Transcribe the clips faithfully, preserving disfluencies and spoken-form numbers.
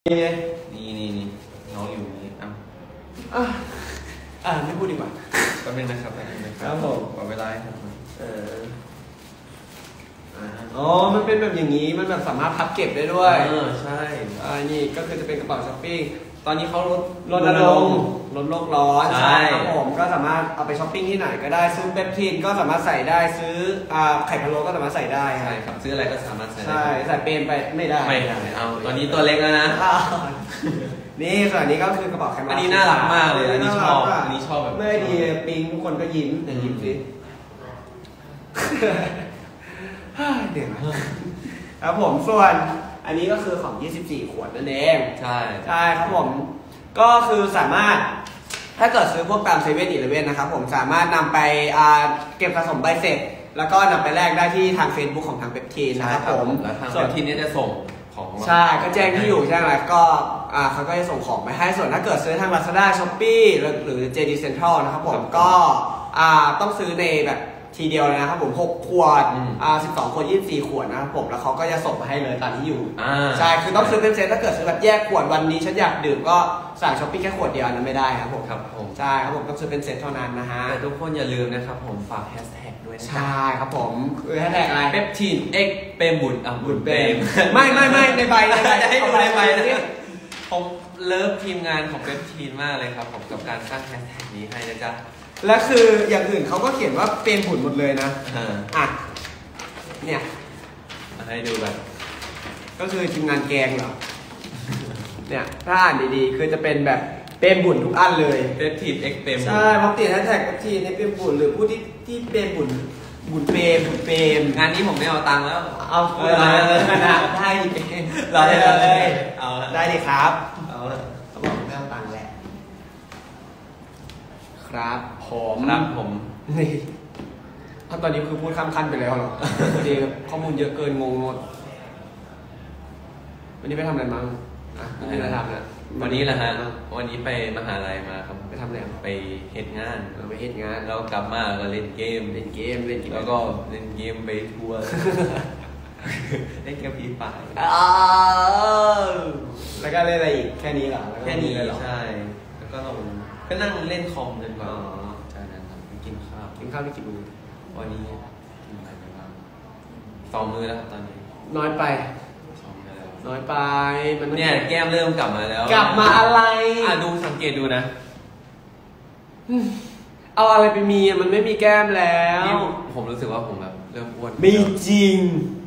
นี่นี่นี่นี่น้องอยู่นี่อ้าวอ่ะอ่าไม่พูดดีกว่าแป๊บนึงนะครับแป๊บนึงนะครับผมขอเวลาครับเอออ๋อมันเป็นแบบอย่างนี้มันแบบสามารถพับเก็บได้ด้วยเออใช่อ่านี่ก็คือจะเป็นกระเป๋าช้อปปิ้งตอนนี้เขาลดลดระดมลดโลกร้อนใช่ครับผมก็สามารถเอาไปช้อปปิ้งที่ไหนก็ได้ซื้อเปปทีนก็สามารถใส่ได้ซื้ออ่าไข่พะโล้ก็สามารถใส่ได้ใช่ครับซื้ออะไรก็สามารถใส่ได้ใช่ใส่เปนไปไม่ได้ไม่ได้เอาตอนนี้ตัวเล็กแล้วนะนี่ส่วนนี้ก็คือกระเป๋าแคมอันนี้น่ารักมากเลยอันนี้ชอบอันนี้ชอบแบบไม่ดีปิงทุกคนก็ยิ้มแต่ยิ้มสิเดี๋ยวนะครับผมส่วนอันนี้ก็คือของยี่สิบสี่ขวดนั่นเองใช่ใช่ครับผมก็คือสามารถถ้าเกิดซื้อพวกตามเซเว่นอีเลฟเว่นนะครับผมสามารถนำไปเก็บสะสมใบเสร็จแล้วก็นำไปแลกได้ที่ทาง Facebook ของทางเปปทีนนะครับผมแล้วทางเปปทีนนี่จะส่งของใช่ก็แจ้งที่อยู่แจ้งอะไรก็อ่าเขาก็จะส่งของไปให้ส่วนถ้าเกิดซื้อทาง Lazada Shopee หรือ เจ ดี Central นะครับผมก็อ่าต้องซื้อในแบบทีเดียวเลยนะครับผมหกขวดอ่าสิบสองขวดยี่สิบสี่ขวดนะครับผมแล้วเขาก็จะส่งมาให้เลยตามที่อยู่ใช่คือต้องซื้อเป็นเซตถ้าเกิดซื้อแบบแยกขวดวันนี้ฉันอยากดื่มก็สั่ง Shopee แค่ขวดเดียวนั้นไม่ได้ครับผมครับผมใช่ครับผมต้องซื้อเป็นเซตเท่านั้นนะฮะแต่ทุกคนอย่าลืมนะครับผมฝากแฮชแท็กด้วยนะใช่ครับผมคือแฮชแท็กอะไรเปปทีน X เปรมบุญอ่ะบุญเปรมไม่ไม่ไม่ในใบในใบจะให้ดูในใบนะผมเลิฟทีมงานของเปปทีนมากเลยครับผมกับการสร้างแฮชแท็กนี้ให้นะจ๊ะและคืออย่างอื่นเขาก็เขียนว่าเป็นผุนหมดเลยนะอ่ะเนี่ยให้ดูแบบก็คือทีมงานแกงเหรอเนี่ยถ้าอ่านดีๆคือจะเป็นแบบเป็นบุญทุกอันเลยเปปทีนเอ็กเปมใช่เพราะติดแฮชแท็กเปปทีนในเป็นบุญหรือผู้ที่ที่เป็นบุญบุญเปรมบุญเปรมงานนี้ผมไม่เอาตังค์แล้วเอาเลยนะได้ดิเราได้เลยเอาได้ดิครับเอาเขาบอกไม่เอาตังค์แหละครับผมครับผมนี่ถ้าตอนนี้คือพูดข้ามขั้นไปแล้วหรอดีข้อมูลเยอะเกินงงหมดวันนี้ไปทำอะไรมั้งอ่ะวันนี้เราทำนะวันนี้แหละฮะวันนี้ไปมหาลัยมาครับไปทำอะไรไปเฮ็ดงานไปเฮ็ดงานแล้วกลับมาก็เล่นเกมเล่นเกมเล่นเกมแล้วก็เล่นเกมไปทัวร์เล่นเกมฟรีไฟร์แล้วก็เล่นอะไรอีกแค่นี้เหรอแค่นี้ใช่แล้วก็เราก็นั่งเล่นคอมจนกว่าจากนั้นกินข้าวกินข้าวไม่กี่มื้อวันนี้กินอะไรไปบ้างสองมื้อแล้วครับตอนนี้น้อยไปน้อยไปมันเนี่ยแก้มเริ่มกลับมาแล้วกลับมาอะไรอ่ะดูสังเกตดูนะเอาอะไรไปมีมันไม่มีแก้มแล้วผมรู้สึกว่าผมแบบเริ่มอ้วนไม่จริง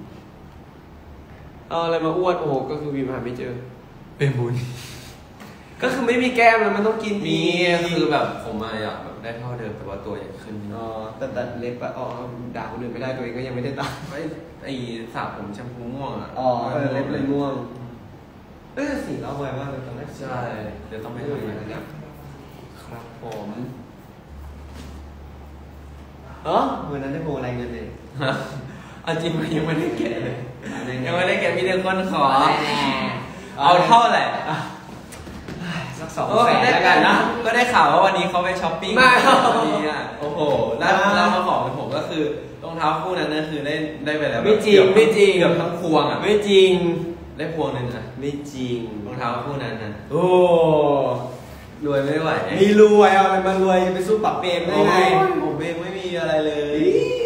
เอาอะไรมาอ้วนโอ้โหก็คือวีมหาไม่เจอเป็นบุญก็คือไม่มีแก้มแล้วมันต้องกินมีคือแบบผมมาอยากแบบได้เท่าเดิมแต่ว่าตัวใหญ่ขึ้นอ๋อแต่แต่เล็บอะอ๋อด่าคนอื่นไม่ได้ตัวเองก็ยังไม่ได้ตัดไอ้ไอ้สระผมแชมพูม่วงอ่ะอ๋อเล็บเลยม่วงเออสีเราสวยมากเลยตอนแรกใช่เดี๋ยวต้องไปดูนะเนี่ยครับผมเออวันนั้นได้โมอะไรเงินเลยเอาจริงมันยังไม่ได้แกะเลยยังไม่ได้แกะมีเรื่องคนขอเอาเท่าไหร่สักสองแสนแล้วกันนะก็ได้ข่าวว่าวันนี้เขาไปช้อปปิ้งวันนี้อ่ะโอ้โหแล้วแล้วมาบอกผมก็คือรองเท้าคู่นั้นนั่นคือได้ได้ไปแล้วไม่จริงไม่จริงเกือบทั้งพวงอ่ะไม่จริงได้พวงนึงอ่ะไม่จริงรองเท้าคู่นั้นนะโอ้รวยไม่ไหวมีรวยเอาอะไรมารวยไปสู้ปับเปรมได้ไงผมเองไม่มีอะไรเลย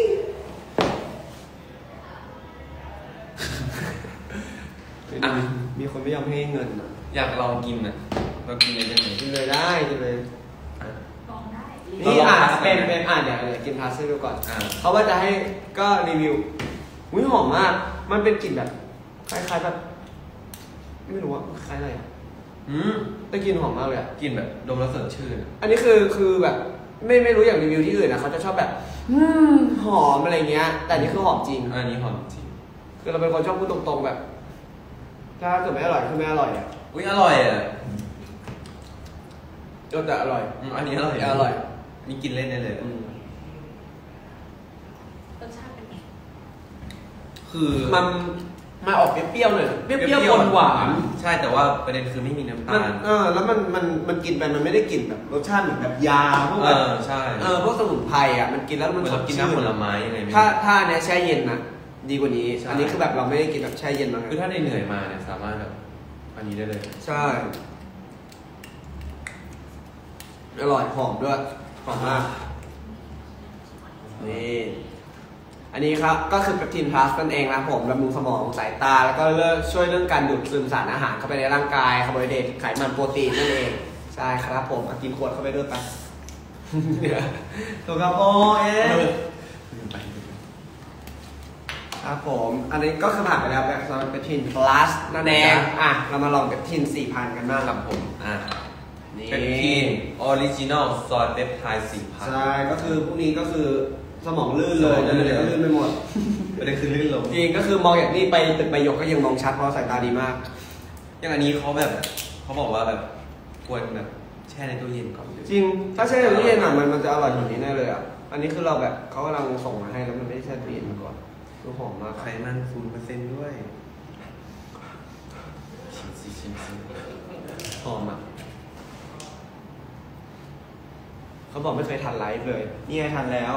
มีคนไม่ยอมให้เงินอ่ะอยากลองกินอ่ะเรากินเลยได้ไหมกินเลยได้กินเลยนี่อ่านเป็นเป็นอ่านเดี๋ยวเดี๋ยวกินพาสดูก่อนเขาว่าจะให้ก็รีวิวอุ้ยหอมมากมันเป็นกลิ่นแบบคล้ายๆแบบไม่รู้ว่าคล้ายอะไรอ่ะอืมแต่กลิ่นหอมมากเลยอ่ะกลิ่นแบบดมแล้วสดชื่นอันนี้คือคือแบบไม่ไม่รู้อย่างรีวิวที่อื่นนะเขาจะชอบแบบอืมหอมอะไรเงี้ยแต่นี่คือหอมจริงอันนี้หอมจริงคือเราเป็นคนชอบพูดตรงๆแบบถ้าเกิดไม่อร่อยคือไม่อร่อยอ่ะอุ้ยอร่อยอ่ะรสแต่อร่อยอันนี้อร่อยอร่อยมีกินเล่นได้เลยรสชาติเป็นไงคือมันมาออกเปรี้ยวๆหน่อยเปรี้ยวๆหวานใช่แต่ว่าประเด็นคือไม่มีน้ำตาลเออแล้วมันมันมันกินไปมันไม่ได้กลิ่นแบบรสชาติเหมือนแบบยาพวกแบบใช่เออพวกสมุนไพรอ่ะมันกินแล้วมันสดชื่นกินน้ำผลไม้ยังไงถ้าถ้าเนี้ยแช่เย็นน่ะดีกว่านี้อันนี้คือแบบเราไม่ได้กินแบบแช่เย็นมาคือถ้าเหนื่อยมาเนี่ยสามารถแบบออันนี้ได้เลยใช่อร่อยหอมด้วยหอมมากนี่อันนี้ครับก็คือเปปทินพลัสนั่นเองนะผมบำรุงสมองสายตาแล้วก็เลิกช่วยเรื่องการดูดซึมสารอาหารเข้าไปในร่างกายคาร์โบไฮเดรตไขมันโปรตีนนั่นเองใช่ครับผมกินขวดเข้าไปด้วยไปถูกครับโอเอ๊ครับผมอันนี้ก็คือผ่านไปแล้วแบบสำหรับเปปทินพลัสนั่นเองอ่ะเรามาลองเปปทิน สี่พัน กันบ้างครับผมอ่ะเปปทินออริจินอลซอยเปปไทด์ สี่พันใช่ก็คือพวกนี้ก็คือสมองลื่นเลยแต่เลยก็ลื่นไปหมดประเด็นคือลื่นลงจริงก็คือมองอย่างนี้ไปตึกใบหยกก็ยังมองชัดเพราะสายตาดีมากอย่างอันนี้เขาแบบเขาบอกว่าแบบควรแบบแช่ในตู้เย็นก่อนจริงถ้าแช่ในตู้เย็นอ่ะมันมันจะอร่อยกว่านี้แน่เลยอ่ะอันนี้คือเราแบบเขากำลังส่งมาให้แล้วมันไม่ได้แช่ตู้เย็นมาก่อนดูหอมมากไขมันศูนย์เปอร์เซ็นต์ด้วยชิมซิชิมซิหอมอ่ะเขาบอกไม่เคยทันไลฟ์เลยนี่ไงทันแล้ว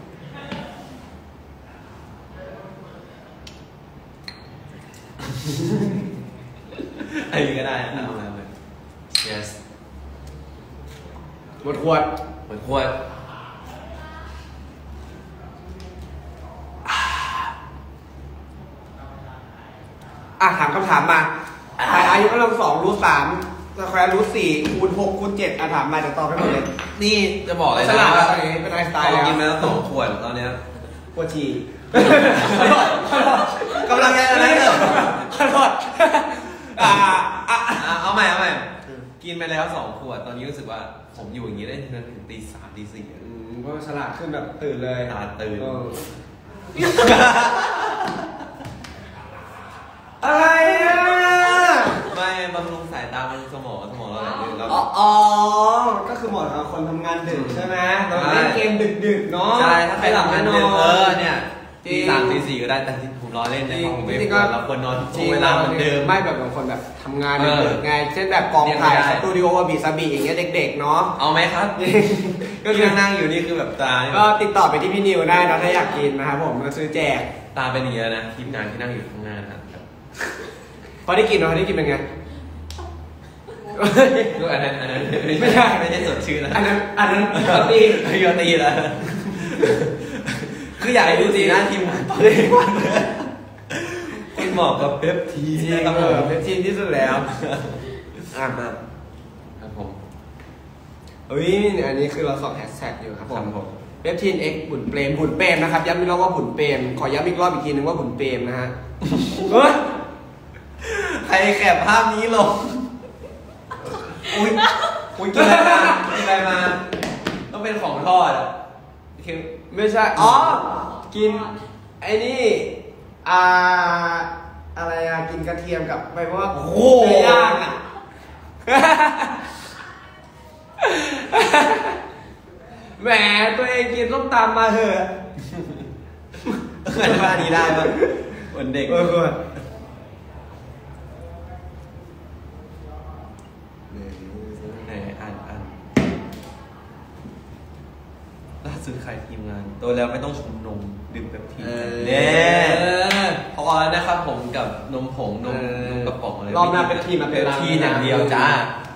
อันนี้ก็ได้นะเอาแล้วเลย yes หมดขวดหมดขวดอ่ะถามคำถามมาใครอายุกำลังสองรูทสามสแควร์รูทสี่คูณหกคูณเจ็ดอ่ะถามมาจะตอบให้หมดเลยนี่จะบอกเลยนะว่าเป็นไลฟ์สไตล์แล้วกินมาแล้วสองขวดตอนนี้ขวดฉี่กำลังจะอะไรเนี่ยขอโทษอ่าเอาใหม่เอาใหม่กินไปแล้วสองขวดตอนนี้รู้สึกว่าผมอยู่อย่างนี้ได้ถึงตีสามตีสี่เพราะฉลาดขึ้นแบบตื่นเลยตาตื่นอะไรอ่ะไม่บำรุงสายตาบำรุงสมองสมองเราอะไรเราอ๋อก็คือเหมาะกับคนทำงานดึกใช่ไหมเราเล่นเกมดึกๆเนาะใช่ถ้าใครหลับไม่นอนเออเนี่ยตีสามตีสี่ก็ได้แต่ที่ผมรอเล่นในห้องเวฟเราควรนอนช่วงเวลาเหมือนเดิมไม่แบบบางคนแบบทำงานดึกไงเช่นแบบกองถ่ายสตูดิโอวาบิซาบิอย่างเงี้ยเด็กๆเนาะเอาไหมครับก็คือนั่งอยู่นี่คือแบบตาก็ติดต่อไปที่พี่นิวได้นะถ้าอยากกินนะครับผมมาซื้อแจกตาเป็นอย่างนี้นะทีมงานที่นั่งอยู่ข้างหน้านะครับพอได้กินพอได้กินเป็นไงก็อันนั้นอันนั้นไม่ใช่ไม่ใช่สดชื่นนะอันนั้นอันนั้นยอตียอตีแล้วคืออยากให้ดูสีหน้าทีมงานตอนนี้คุณเหมาะกับเป๊ปทีครับผมเป๊ปทีที่สุดแล้วอ่ะมาครับผมเฮ้ยอันนี้คือเราสอบแฮชแท็กอยู่ครับผมเป๊ปทีนเอ็กบุญเปรมบุญเปรมนะครับย้ำอีกรอบว่าบุญเปรมขอย้ำอีกรอบอีกทีนึงว่าบุญเปรมนะฮะเฮ้ยใครแคปภาพนี้ลงอุ้ยอุ้ยกินอะไรมากินอะไรมาต้องเป็นของทอดอ่ะคือไม่ใช่อ๋อกินไอ้นี่อ่าอะไรอะกินกระเทียมกับไปเพราะว่าโอ้โหย่างอ่ะแหมตัวเองกินต้มตำมาเถอะเกิดมาดีได้ป่ะวันเด็กเออไหนอ่านอ่านล่าสุดใครทีมงานโตแล้วไม่ต้องชมนมดื่มเปปทีนเนี่ยพอแล้วนะครับผมกับนมผงนมนมกระป๋องอะไรรอบหน้าเปปทีนมาเป็นทีนอย่างเดียวจ้า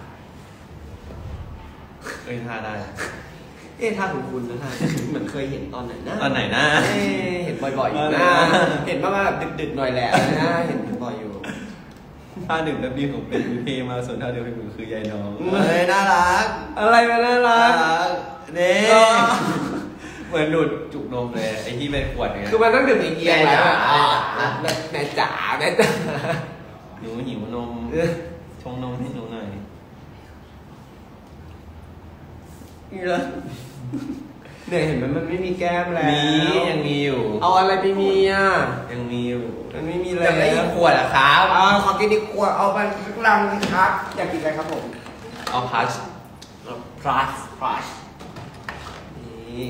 เอ้ยท่าได้เอ๊ะท่าของคุณนะท่าเหมือนเคยเห็นตอนไหนนะตอนไหนนะเห็นบ่อยๆอยู่นะเห็นมาแบบดึกๆหน่อยแหละนะเห็นบ่อยอยู่ท่าหนึ่งแบบนี้ผมเป็นเพลมาส่วนท่าเดียวเป็นคือยายน้องเฮ้ยน่ารักอะไรมาน่ารักเนี่ยเหมือนดูดจุกนมเลยไอ้ที่เป็นขวดเนี่ยคือมันต้องดื่มอีกเกียร์แล้วแม่จ๋าแม่จ๋าหนูหิวนมชงนมให้หนูหน่อยเนี่ยเห็นไหมมันไม่มีแก้มแล้วมียังมีอยู่เอาอะไรไปมีอ่ะยังมีอยู่มันไม่มีเลยจะไม่อีกขวดอ่ะครับอ่าขอกินอีกขวดเอาไปสักลังครับอยากกินอะไรครับผมเอาพัชพัชพัชนี่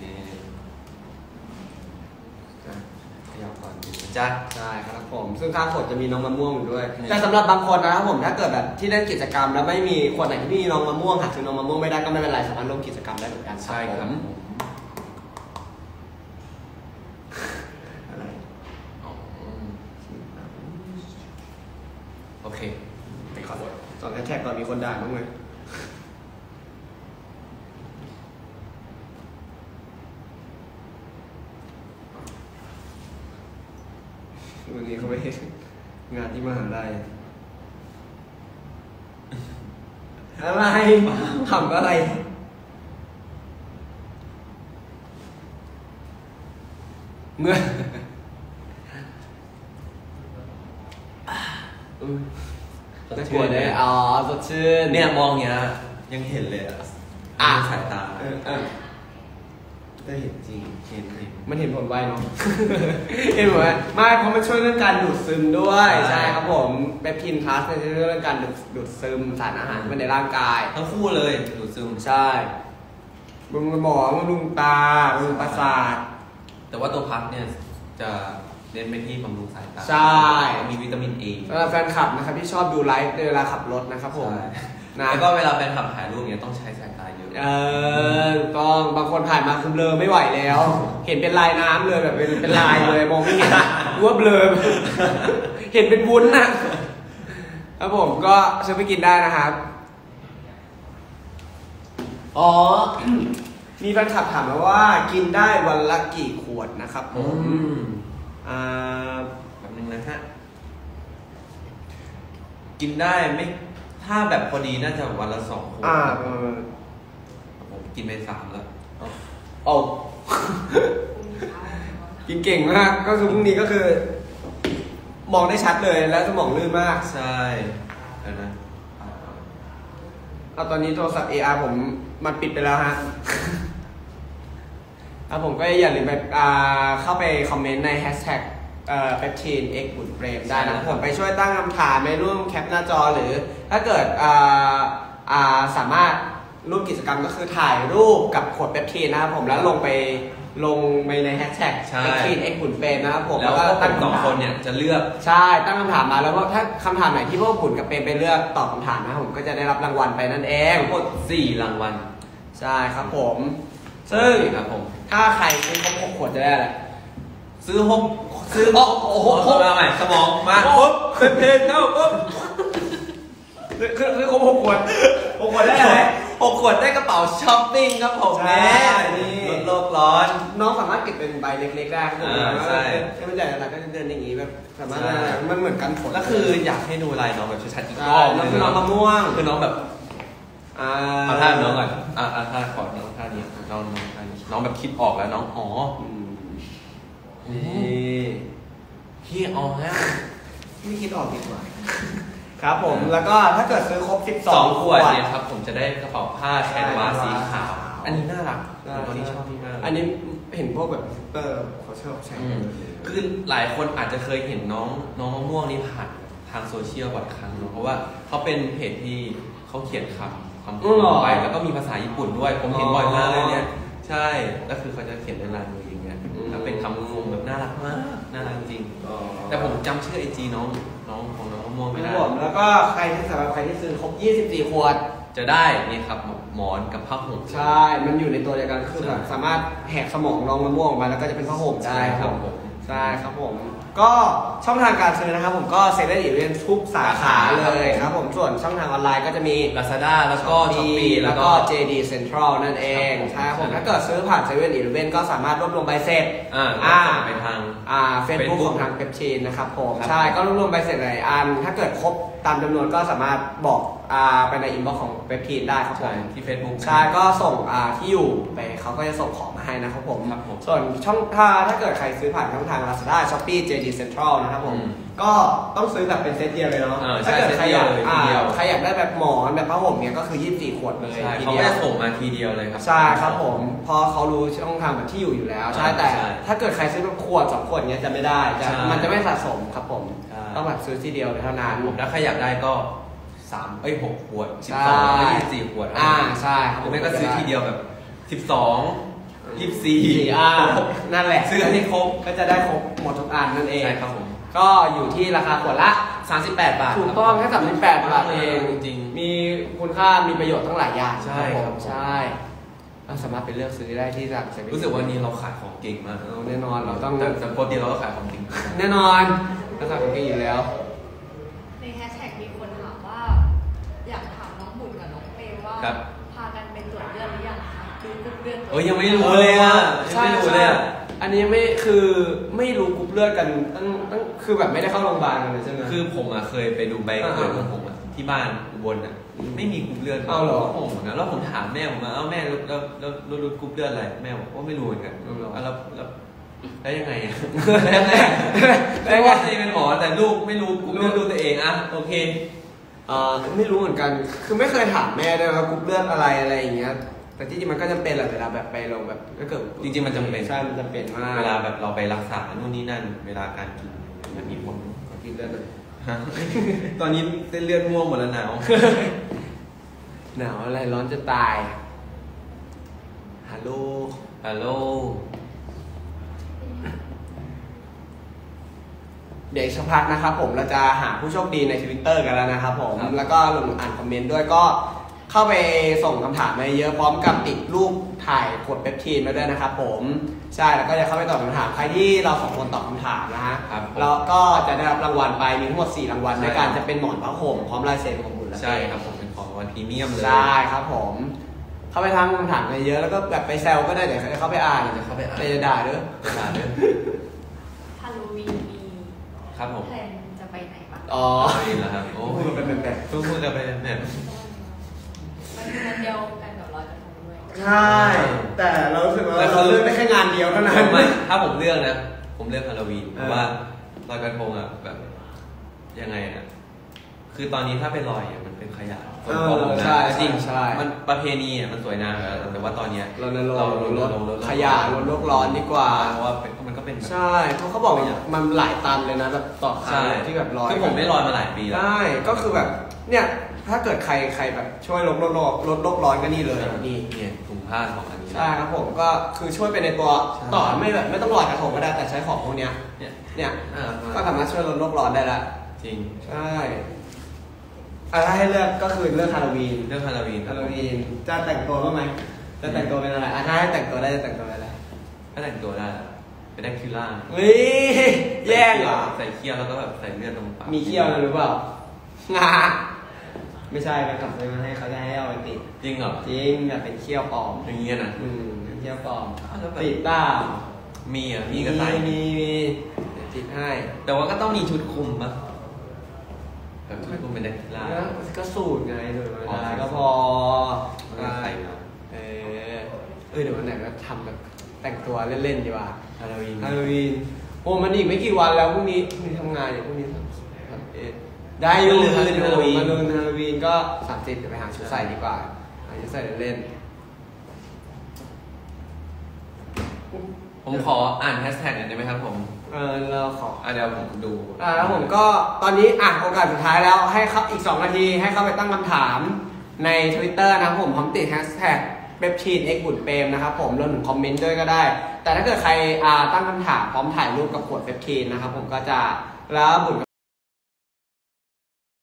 จ้าใช่ครับผมซึ่งข้างขวดจะมีน้องมะม่วงอยู่ด้วยแต่สำหรับบางคนนะครับผมถ้าเกิดแบบที่เล่นกิจกรรมแล้วไม่มีขวดไหนที่มีน้องมะม่วงหากซื้อน้องมะม่วงไม่ได้ก็ไม่เป็นไรสามารถร่วมกิจกรรมได้เหมือนกันใช่ครับอะไรโอเคสอนแฮชแท็กก่อนมีคนด่าบ้างไหมวันนี้เขาไปงานที่มหาลัยอะไรทำอะไรเมื่อน่ากลัวเลยอ๋อสดชื่นเนี่ยมองเงี้ยยังเห็นเลยอ่ะอ่ะสายตาเออเออก็เห็นจริงเห็นเห็นมันเห็นผลไวเนาะ เห็นผลไวไม่เพราะมันช่วยเรื่องการดูดซึมด้วยใช่ใช่ครับผมเปปทินพลัสเนี่ยจะช่วยเรื่องการดูดดูดซึมสารอาหารเข้าไปในร่างกายทั้งคู่เลยดูดซึมใช่บำรุงสมองบำรุงตาบำรุงประสาทแต่ว่าตัวพักเนี่ยจะเน้นไปที่บำรุงสายตาใช่มีวิตามินเอสำหรับแฟนคลับนะครับที่ชอบดูไลฟ์ในเวลาขับรถนะครับผมนะแล้วก็เวลาแฟนคลับถ่ายรูปเนี่ยต้องใช้สายตาเยอะเออถูกต้องบางคนถ่ายมาคือเบลอไม่ไหวแล้ว เห็นเป็นลายน้ำเลยแบบเป็นเป็นลายเลยมองไม่เห็นรู้ว่าเบลอ เห็นเป็นวุ้นนะครับผมก็ซื้อไปกินได้นะครับอ๋อ มีแฟนคลับถามมาว่ากินได้วันละกี่ขวดนะครับผอืมมอ่าแป๊บนึงนะฮะกินได้ไม่ถ้าแบบพอดีน่าจะวันละสองขวดอ่าผมกินไปสามแล้วเอา กินเก่งมากก็คือพรุ่งนี้ก็คือ มองได้ชัดเลยแล้วสมองลื่นมากใช่เดี๋ยวนะเอาตอนนี้โทรศัพท์ เอ อาร์ ผมมันปิดไปแล้วฮะ อ่ะผมก็อย่าลืมไปอ่าเข้าไปคอมเมนต์ในแฮชแท็กเอ่อเปปทีนเอ็กบุญเปรมได้นะผมไปช่วยตั้งคำถามในร่วมแคปหน้าจอหรือ ถ้าเกิดอ่าอ่าสามารถร่วมกิจกรรมก็คือถ่ายรูปกับขวดเปปทีนนะครับผมแล้วลงไปลงไปในแฮชแท็กเปปทีนเอ็กบุญเปรมนะครับผมแล้วก็ตั้ตั้งงสองคำถามคนเนี่ยจะเลือกใช่ตั้งคำถามมาแล้วก็ถ้าคำถามไหนที่พวกบุญกับเปรมไปเลือกตอบคำถามนะครับผมก็จะได้รับรางวัลไปนั่นเองทั้งหมดสี่รางวัลใช่ครับผม ซึ่งครับผมถ้าใครซื้อครบหกขวดจะได้อะไรซื้อหกซื้อโอ้โหหกมาใหม่สมองมาปุ๊บเป็นเพลงเข้าปุ๊บคือคือคือครบหกขวดหกขวดได้อะไรหกขวดได้กระเป๋าช้อปปิ้งครับผมใช่แม่นี่ลดโลกร้อนน้องสามารถเก็บเป็นใบเล็กๆได้ครับผมอ่าใช่ถ้าไม่ใหญ่อะไรก็จะเดินอย่างนี้แบบสามารถใช่มันเหมือนกันผลแล้วคืออยากให้ดูลายน้องแบบชัดๆอีกรใช่อบแล้วคือน้องมะม่วงคือน้องแบบอ่าเอาท่าน้องก่อนอ่าอ่าท่าขอน้องท่านี้น้องน้องท่านี้น้องแบบคิดออกแล้วน้องอ๋ออืมนี่นี่พี่อ๋อฮะไม่คิดออกดีกว่าครับผมแล้วก็ถ้าเกิดซื้อครบสิบสสออง งขวดเนี่ยครับผมจะได้กระเป๋าผ้าแคนวาสสีขาวใช่อันนี้น่ารักใช่ตัวนี้ชอบพี่มากอันนี้เห็นพวกแบบเออเขาชอบใช้อืมคือหลายคนอาจจะเคยเห็นน้องน้องมะม่วงนี่ผ่านทางโซเชียลบ่อยครั้งเนอะเพราะว่าเขาเป็นเพจที่เขาเขียนคำคำพูดลงไปแล้วก็มีภาษาญี่ปุ่นด้วย ผมเห็นบ่อยมากเลยเนี่ย ใช่แล้วคือเขาจะเขียนเป็นลายมืออย่างเงี้ยแล้วเป็นคำคมแบบน่ารักมากน่ารักจริง แต่ผมจำชื่อไอจีน้องน้องของน้องมะม่วงไม่ไม่ได้ได้แล้วก็ใครที่สำหรับใครที่ซื้อครบยี่สิบสี่ขวดจะได้นี่ครับหมอนกับผ้าห่มใช่ มันอยู่ในตัวเดียวกันคือแบบสามารถแหกสมองรองมะม่วงออกมาแล้วก็จะเป็นผ้าห่มได้ใช่ครับผมใช่ครับผม ก็ช่องทางการซื้อนะครับผมก็เซเว่นอีเวนทุกสาขาเลยครับผมส่วนช่องทางออนไลน์ก็จะมี Lazada แล้วก็ Shopee แล้แล้ว วก็ก็เจ ดี Central นั่นเองครับผมใช่ครับผมใช่ถ้าเกิดซื้อผ่านเซเว่นอีเวนก็สามารถรวบรวมใบเสร็จอ่าอ่าส่งไปทางอ่าเฟซบุ๊ก Facebook ของทางเปปชีนนะครับผมครับใช่ก็รวบรวมใบเสร็จหลายอัน ถ้าเกิดครบตามจำนวนก็สามารถบอกอ่าไปในอินบ็อกซ์ของเปปชีนได้ครับผใช่มที่ Facebook ใช่ก็ส่งอ่าที่อยู่ไปเขาก็จะส่งของมาให้นะครับผมครับผมส่วนช่องถ้าถ้าเกิดใครซื้อผ่านช่องทาง Lazada Shopee เจ ดี Central นะครับผมอืมก็ต้องซื้อแบบเป็นเซตเดียวเลยเนาะเออใช่ถ้าเกิดใครอยากเซตเดียวเลยอ่าทีเดียวใครอยากได้แบบหมอนแบบผ้าห่มเนี่ยก็คือยี่สิบสี่ขวดเลยใช่ทีเขาเดีก็ยวจะส่งมาทีเดียวเลยครับใช่ครับผมพอเขารู้ช่องทางแบบที่อยู่อยู่แล้ว ใช่อ่าแต่ใช่ถ้าเกิดใครซื้อแบบขวดสองขวดเนี้ยจะไม่ได้จะใช่มันจะไม่สะสมครับผมใช่ต้องแบบซื้อทีเดียวเลยเท่านั้นผมถ้าใครอยากได้ก็สามเอ้ยหกขวดสิบใช่สองแล้วยี่สิบสี่ขวดอ่าใช่คหรับรือไม่ก็ซื้อทีเดียวแบบสิบสองยี่สิบสี่สี่อ่านั่นแหละซื้อให้ครบก็จะได้ครบหมดทุกอันนั่นเองใช่ครับผมก็อยู่ที่ราคาขวดละสามสิบแปดบาทถูกต้องแค่สามสิบแปดบาทเองจริงมีคุณค่ามีประโยชน์ทั้งหลายอย่างใช่ผครัมบใช่เราสามารถไปเลือกซื้อได้ที่ร้านเซเว่นรู้สึกวันนี้เราขายของเก่งมากเราแน่นอนเราต้องแต่แต่ปกติเราก็ขายของเก่งแน่นอนเราขายของเก่งอยู่แล้วในแฮชแท็กมีคนถามว่าครับพากันไปตรวจเลือดหรือยังคะคือกรุ๊ปเลือดเอ้ยยังไม่รู้เลยอ่ะยังไม่รู้เลยอ่ะอันนี้ไม่คือไม่รู้กรุ๊ปเลือดกันตั้งตั้งคือแบบไม่ได้เข้าโรงพยาบาลกันเลยใช่ไหมคือผมอ่ะเคยไปดูใบเกิดของผมอ่ะที่บ้านอุบลอ่ะไม่มีกรุ๊ปเลือดเอาเหรอผมนะแล้วผมถามแม่ผมว่าเอ้าแม่แล้วแล้วแล้วแล้วรู้กรุ๊ปเลือดอะไรแม่บอกว่าไม่รู้เหมือนกันเอาเหรอแล้วแล้วแล้วยังไงอ่ะแล้วยังไงแล้วว่าตัวเองเป็นหมอแต่ลูกไม่รู้กรุ๊ปเลือดลูกตัวเองอ่ะโอเคเอ่อไม่รู้เหมือนกัน คือไม่เคยถามแม่ด้วยว่ากรุ๊ปเลือดอะไรอะไรอย่างเงี้ย แต่ที่จริงมันก็จำเป็นแหละเวลาแบบไปเราแบบถ้าเกิดจริงๆมันจำเป็นใช่ มันจำเป็นมากเวลาแบบเราไปรักษานู่นนี่นั่น เวลาการกินมันมีผลขอกินเลือดหน่อยฮะ ตอนนี้เส้นเลือดม่วงหมดแล้วหนาวหนาวอะไรร้อนจะตาย ฮัลโหลฮัลโหลเดี๋ยวอีกสักพักนะครับผมเราจะหาผู้โชคดีใน Twitter กันแล้วนะครับผม แล้วก็ลงอ่านคอมเมนต์ด้วยก็เข้าไปส่งคำถามมาเยอะพร้อมกับติดรูปถ่ายขวดเปปทีนมาด้วยนะครับผมใช่แล้วก็จะเข้าไปตอบคำถามใครที่เราสองคนตอบคำถามนะฮะครับผมแล้วก็จะได้รับรางวัลไปมีทั้งหมดสี่รางวัลใช่ในการจะเป็นหมอนผ้าห่มพร้อมลายเซ็นของคุณและใช่ครับผมเป็นของวันพรีเมียมเลยใช่ครับผม เข้าไปทางคำถามกันเยอะแล้วก็แบบไปแซวก็ได้เดี๋ยวเขาไปอ่านเดี๋ยวเข้าไปอ่านแต่จะด่าเด้อจะด่าเด้อฮาโลวีนมีครับผมแพลนจะไปไหนบ้างอ๋อเอาอีกแล้วครับโอ้พูดกันเป็นแบบพูดพูดกันไปแบบมันคือวันเดียวกันกับลอยกระทงด้วยใช่แต่เรารู้สึกว่าเราเลือกได้แค่งานเดียวเท่านั้นไม่ถ้าผมเลือกนะ ผมเลือกฮาโลวีนเพเออราะว่าลอยกระทงอ่ะแบบยังไงอ่ะคือตอนนี้ถ้าไปลอยอ่ะมันเป็นขยะส่วนตัวผมนะใช่จริงใช่มันประเพณีอ่ะมันสวยงามอยู่แล้วแต่ว่าตอนเนี้ยเราลดเราลลดดลลดดขยะลดโลกร้อนดีกว่าเพราะว่าเป็นมันก็เป็นแบบใช่เพราะเขาบอกมันหลายตันเลยนะแบบต่อครั้ใช่งที่แบบลอยคือผมไม่ลอยมาหลายปีแล้วใช่ก็คือแบบเนี่ยถ้าเกิดใครใครแบบช่วยลดโลกร้อนลดโลกร้อนก็นี่เลยนี่เนี่ยถุงผ้าของอันนี้ใช่ครับผมก็คือช่วยไปในตัวใช่ต่อไม่แบบไม่ต้องลอยกระทงก็ได้แต่ใช้ของพวกเนี้ยเนี่ยเนี่ยอ่าก็สามารถช่วยลดโลกร้อนได้ละจริงใช่อะถ้าให้เลือกก็คือเลือกฮาโลวีนเรื่องฮาโลวีนฮาโลวีนจะแต่งตัวบ้างไหมจะแต่งตัวเป็นอะไรอ่ะถ้าให้แต่งตัวได้จะแต่งตัวเป็นอะไรก็แต่งตัวได้เป็นแดกคิล่าเฮ้ยแย่งเหรอใส่เขี้ยวแล้วก็แบบใส่เลือดตรงปากมีเขี้ยวหรือเปล่างาไม่ใช่ไปขับซื้อมาให้เขาจะให้เอาไปติดจริงเหรอจริงแบบเป็นเขี้ยวปลอมอย่างเงี้ยนะอืมเป็นเขี้ยวปลอมอ้าวแล้วแบบติดเปล่ามีอ่ะมีก็ใส่มีมีเดี๋ยวติดให้แต่ว่าก็ต้องมีชุดคลุมปะแบบชุดคลุมเป็นแดกคิล่าแล้วก็สูตรไงสูตรธรรมอ๋อดาก็พอไม่ได้ใส่มาเออเออเดี๋ยววันไหนก็ทำแบบแต่งตัวเล่นๆดีกว่าฮาโลวีนฮาโลวีนโอ้มันอีกไม่กี่วันแล้วพรุ่งนี้พรุ่งนี้ทำงานอยู่พรุ่งนี้ทำทำเอ็ดได้อยู่มันลืมฮาโลวีนมาลืนฮาโลวีนก็สามสิบเดี๋ยวไปหาชุดใส่ดีกว่าหาชุดใส่เล่นผมขออ่านแฮชแท็กหน่อยได้ไหมครับผมๆเออเราขออ่ะเดี๋ยวผมดูอ่าแล้วผมก็ตอนนี้อ่ะโอกาสสุดท้ายแล้วให้เข้าอีกสองนาทีให้เข้าไปตั้งคำถามใน Twitter นะครับผมพร้อมติดแฮชแท็กเว็บชีนเอ็กบุญเปรมนะครับผมรวมถึงคอมเมนต์ด้วยก็ได้ แต่ถ้าเกิดใครอ่าตั้งคำถามพร้อมถ่ายรูปกับขวดเว็บชีนนะครับผมก็จะแล้วบุญ